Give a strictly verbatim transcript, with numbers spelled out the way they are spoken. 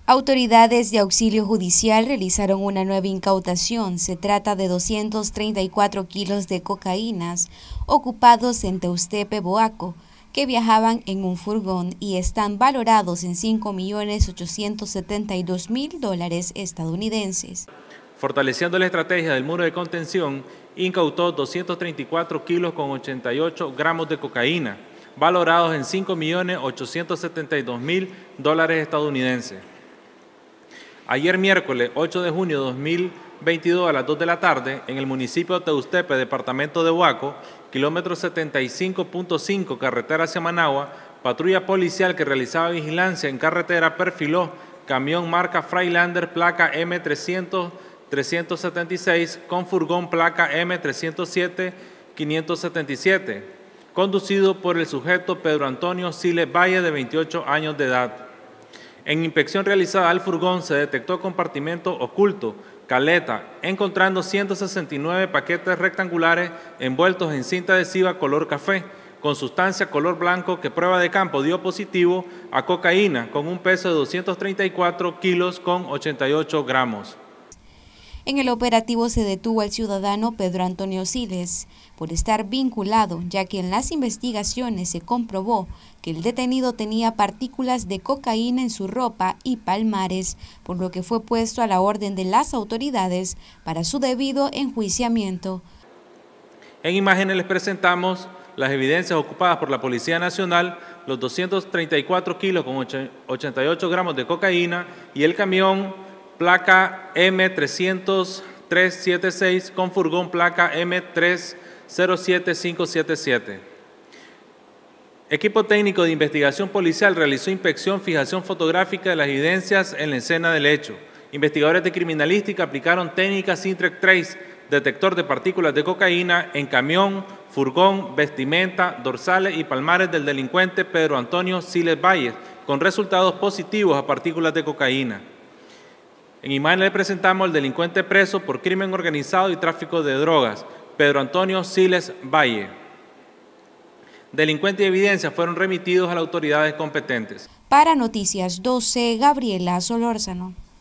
Autoridades de auxilio judicial realizaron una nueva incautación. Se trata de doscientos treinta y cuatro kilos de cocaínas ocupados en Teustepe, Boaco, que viajaban en un furgón y están valorados en cinco millones ochocientos setenta y dos mil dólares estadounidenses. Fortaleciendo la estrategia del muro de contención, incautó doscientos treinta y cuatro kilos con ochenta y ocho gramos de cocaína, valorados en cinco millones ochocientos setenta y dos mil dólares estadounidenses. Ayer miércoles ocho de junio de dos mil veintidós a las dos de la tarde, en el municipio de Teustepe, departamento de Boaco, kilómetro setenta y cinco punto cinco, carretera hacia Managua, patrulla policial que realizaba vigilancia en carretera perfiló camión marca Freilander placa M trescientos trescientos setenta y seis con furgón placa M trescientos siete quinientos setenta y siete, conducido por el sujeto Pedro Antonio Siles Valle, de veintiocho años de edad. En inspección realizada al furgón se detectó compartimento oculto, caleta, encontrando ciento sesenta y nueve paquetes rectangulares envueltos en cinta adhesiva color café, con sustancia color blanco que prueba de campo dio positivo a cocaína, con un peso de doscientos treinta y cuatro kilos con ochenta y ocho gramos. En el operativo se detuvo al ciudadano Pedro Antonio Siles por estar vinculado, ya que en las investigaciones se comprobó que el detenido tenía partículas de cocaína en su ropa y palmares, por lo que fue puesto a la orden de las autoridades para su debido enjuiciamiento. En imágenes les presentamos las evidencias ocupadas por la Policía Nacional, los doscientos treinta y cuatro kilos con ochenta y ocho gramos de cocaína y el camión placa M trescientos tres setenta y seis con furgón placa M tres cero siete cinco siete siete. Equipo técnico de investigación policial realizó inspección, fijación fotográfica de las evidencias en la escena del hecho. Investigadores de criminalística aplicaron técnicas Sintrec Trace, detector de partículas de cocaína en camión, furgón, vestimenta, dorsales y palmares del delincuente Pedro Antonio Siles Valle, con resultados positivos a partículas de cocaína. En imagen le presentamos al delincuente preso por crimen organizado y tráfico de drogas, Pedro Antonio Siles Valle. Delincuente y evidencia fueron remitidos a las autoridades competentes. Para Noticias doce, Gabriela Solórzano.